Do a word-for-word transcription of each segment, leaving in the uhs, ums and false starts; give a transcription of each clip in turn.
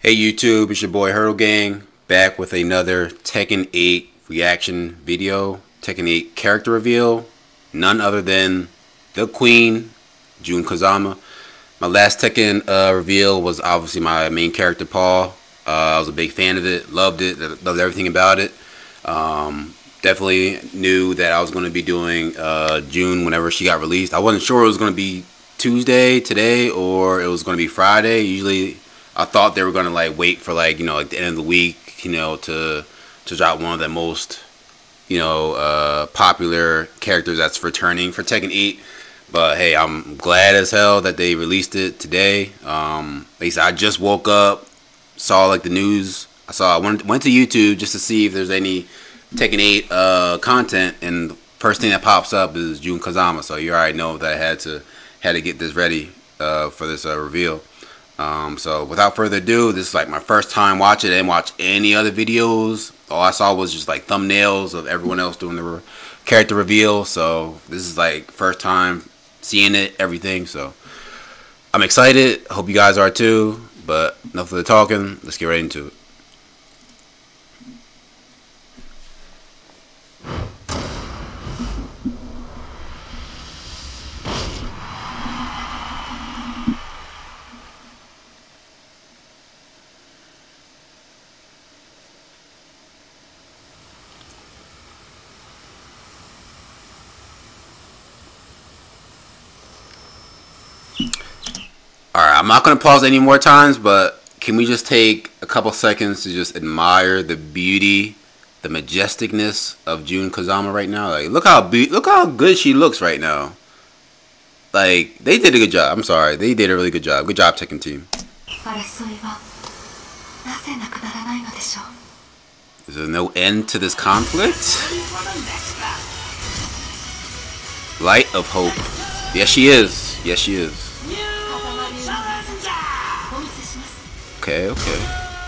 Hey YouTube, it's your boy Hurdle Gang, back with another Tekken eight reaction video. Tekken eight character reveal, none other than the Queen, Jun Kazama. My last Tekken uh, reveal was obviously my main character, Paul. Uh, I was a big fan of it, loved it, loved everything about it. Um, definitely knew that I was going to be doing uh, June whenever she got released. I wasn't sure it was going to be Tuesday, today, or it was going to be Friday. Usually I thought they were gonna like wait for like you know like the end of the week, you know, to to drop one of the most you know uh, popular characters that's returning for Tekken eight. But hey, I'm glad as hell that they released it today. Um, like I said, I just woke up, saw like the news. I saw I went went to YouTube just to see if there's any Tekken eight uh, content, and the first thing that pops up is Jun Kazama. So you already know that I had to had to get this ready uh, for this uh, reveal. Um, so without further ado, this is like my first time watching it. I didn't watch any other videos. All I saw was just like thumbnails of everyone else doing the re character reveal. So this is like first time seeing it, everything. So I'm excited. Hope you guys are too. But enough of the talking. Let's get right into it. Alright, I'm not going to pause any more times, but can we just take a couple seconds to just admire the beauty, the majesticness of Jun Kazama right now? Like, look how be look how good she looks right now. Like, they did a good job. I'm sorry, they did a really good job. Good job, Tekken team. Is there no end to this conflict? Light of hope. Yes, she is. Yes, she is. Okay, okay.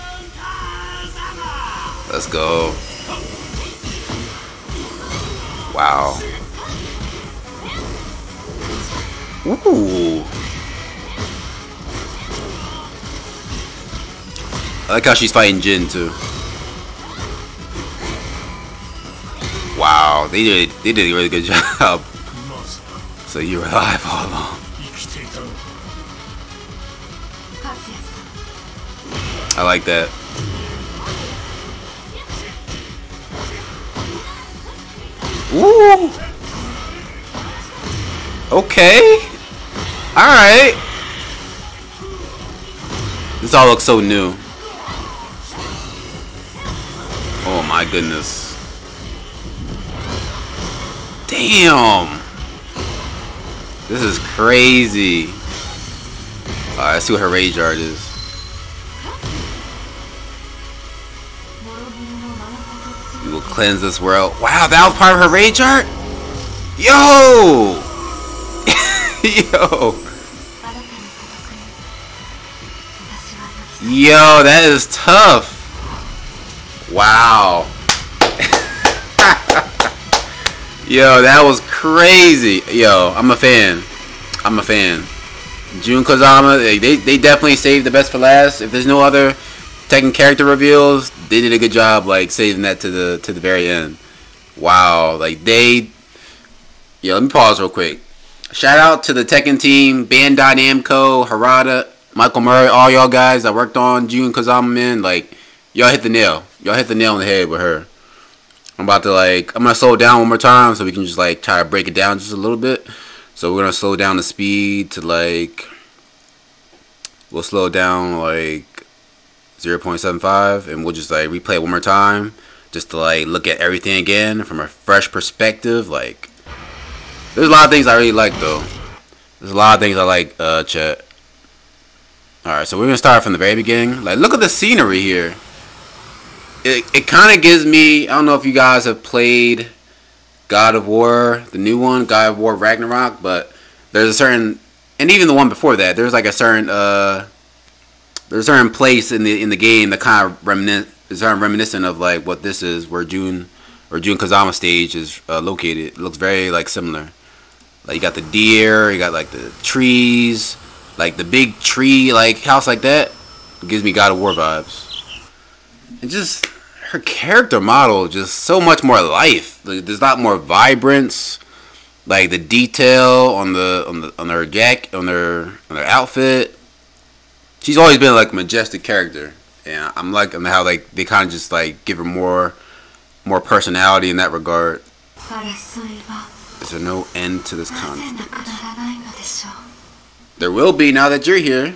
Let's go. Wow. Ooh. I like how she's fighting Jin too. Wow, they did they did a really good job. So you were alive all along. I like that. Ooh. Okay. Alright. This all looks so new. Oh my goodness. Damn. This is crazy. Alright, let's see what her rage art is. We will cleanse this world. Wow, that was part of her rage art? Yo! Yo! Yo, that is tough. Wow. Yo, that was crazy. Yo, I'm a fan. I'm a fan. Jun Kazama, they, they, they definitely saved the best for last. If there's no other Tekken character reveals, they did a good job like saving that to the to the very end. Wow, like they yeah, let me pause real quick. Shout out to the Tekken team, Bandai Namco, Harada, Michael Murray, all y'all guys that worked on Jun Kazama, man. Like, y'all hit the nail. Y'all hit the nail on the head with her. I'm about to like I'm gonna slow it down one more time so we can just like try to break it down just a little bit. So we're gonna slow down the speed to like we'll slow it down like zero point seven five, and we'll just like replay it one more time just to like look at everything again from a fresh perspective. Like, there's a lot of things I really like though. There's a lot of things I like, uh, chat. Alright, so we're gonna start from the very beginning. Like, look at the scenery here. It, it kind of gives me, I don't know if you guys have played God of War, the new one, God of War Ragnarok, but there's a certain, and even the one before that, there's like a certain, uh, there's a certain place in the in the game that kind of reminiscent, is kind of reminiscent of like what this is, where Jun or Jun Kazama stage is uh, located. It looks very like similar. Like, you got the deer, you got like the trees, like the big tree like house like that. It gives me God of War vibes. And just her character model, just so much more life. Like, there's a lot more vibrance. Like the detail on the on the on her jacket, on her on her outfit. She's always been like a majestic character, and I'm like how like they kind of just like give her more more personality in that regard. Is there no end to this conflict? There will be now that you're here.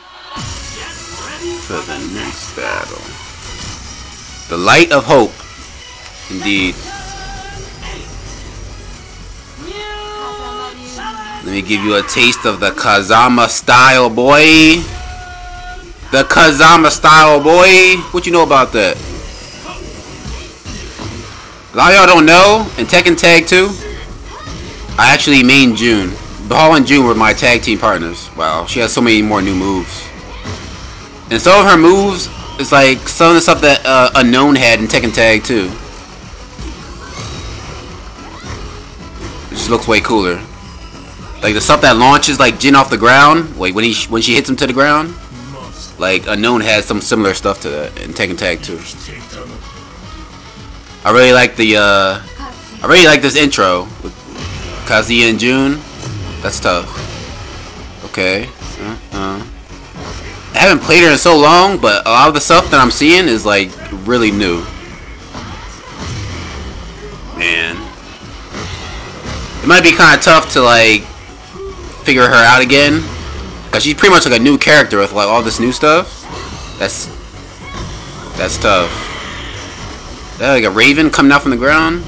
For the next battle. The light of hope. Indeed. Let me give you a taste of the Kazama style, boy. The Kazama style, boy. What you know about that? A lot of y'all don't know, in Tekken Tag two, I actually main June. Paul and June were my tag team partners. Wow, she has so many more new moves. And some of her moves is like some of the stuff that uh, Unknown had in Tekken Tag two. It just looks way cooler. Like the stuff that launches like Jin off the ground, like when he when she hits him to the ground. Like Unknown has some similar stuff to that in Tekken Tag two. I really like the uh, I really like this intro with Kazuya and June. That's tough. Okay. Uh, uh. I haven't played her in so long, but a lot of the stuff that I'm seeing is like really new. Man, it might be kind of tough to like figure her out again, cause she's pretty much like a new character with like all this new stuff. That's that's tough. Is that like a raven coming out from the ground?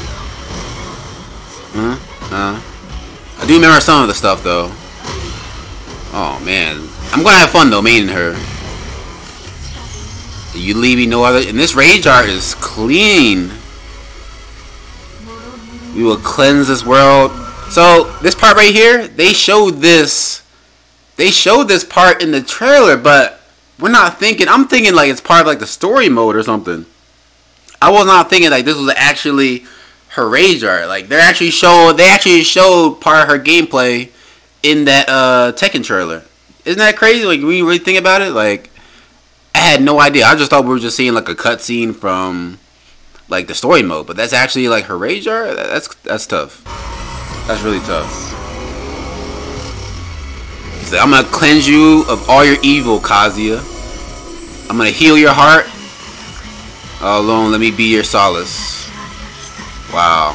Huh? Uh. I do remember some of the stuff though. Oh man, I'm gonna have fun though, maining her. You leave me no other. And this rage art is clean. We will cleanse this world. So this part right here, they showed this. They showed this part in the trailer, but we're not thinking. I'm thinking like it's part of like the story mode or something. I was not thinking like this was actually her rage art. Like they actually showed. They actually showed part of her gameplay in that uh, Tekken trailer. Isn't that crazy? Like when you really think about it, like I had no idea. I just thought we were just seeing like a cutscene from like the story mode, but that's actually like her rage art. That's that's tough. That's really tough. He's like, I'm gonna cleanse you of all your evil, Kazuya. I'm gonna heal your heart. All alone, let me be your solace. Wow.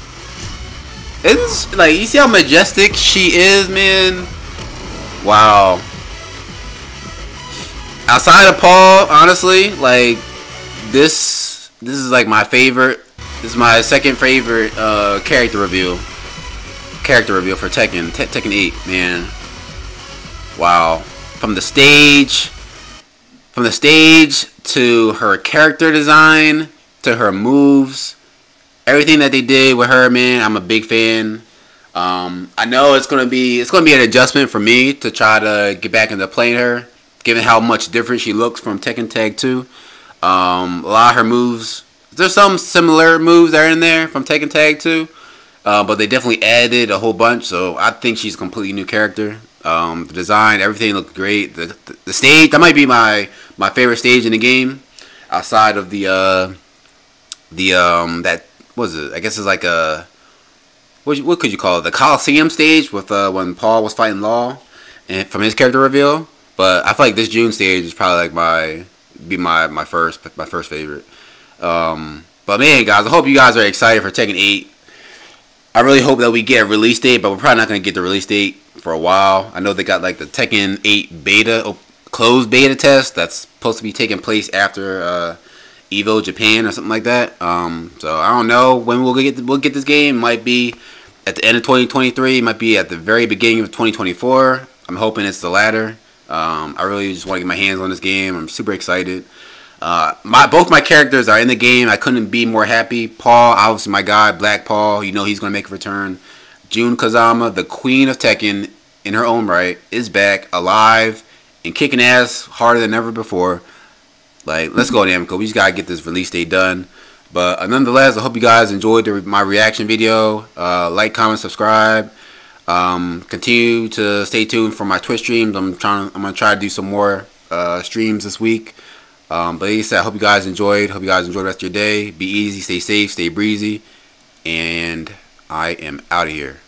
It's like, you see how majestic she is, man? Wow. Outside of Paul, honestly, like this this is like my favorite. This is my second favorite uh, character reveal. Character reveal for Tekken. Te Tekken eight, man. Wow. From the stage from the stage to her character design to her moves. Everything that they did with her, man, I'm a big fan. Um, I know it's gonna be it's gonna be an adjustment for me to try to get back into playing her, given how much different she looks from Tekken Tag two. Um, a lot of her moves, there's some similar moves that are in there from Tekken Tag two, uh, but they definitely added a whole bunch. So I think she's a completely new character. Um, the design, everything looked great. The, the the stage, that might be my my favorite stage in the game, outside of the uh, the um that. What was it? I guess it's like a what, what could you call it? The Coliseum stage with uh, when Paul was fighting Law, and from his character reveal. But I feel like this June stage is probably like my be my my first my first favorite. Um, but man, guys, I hope you guys are excited for Tekken eight. I really hope that we get a release date, but we're probably not gonna get the release date for a while. I know they got like the Tekken eight beta, closed beta test that's supposed to be taking place after. Uh, Evo Japan or something like that. Um, so I don't know when we'll get we'll get this game. It might be at the end of twenty twenty-three. It might be at the very beginning of twenty twenty-four. I'm hoping it's the latter. Um, I really just want to get my hands on this game. I'm super excited. Uh, my both my characters are in the game. I couldn't be more happy. Paul, obviously my guy, Black Paul. You know he's gonna make a return. Jun Kazama, the queen of Tekken in her own right, is back, alive, and kicking ass harder than ever before. Like, let's go, Namco. We just gotta get this release date done. But uh, nonetheless, I hope you guys enjoyed the, my reaction video. Uh, like, comment, subscribe. Um, continue to stay tuned for my Twitch streams. I'm trying. I'm gonna try to do some more uh, streams this week. Um, but like I said, I hope you guys enjoyed. Hope you guys enjoy the rest of your day. Be easy, stay safe, stay breezy, and I am out of here.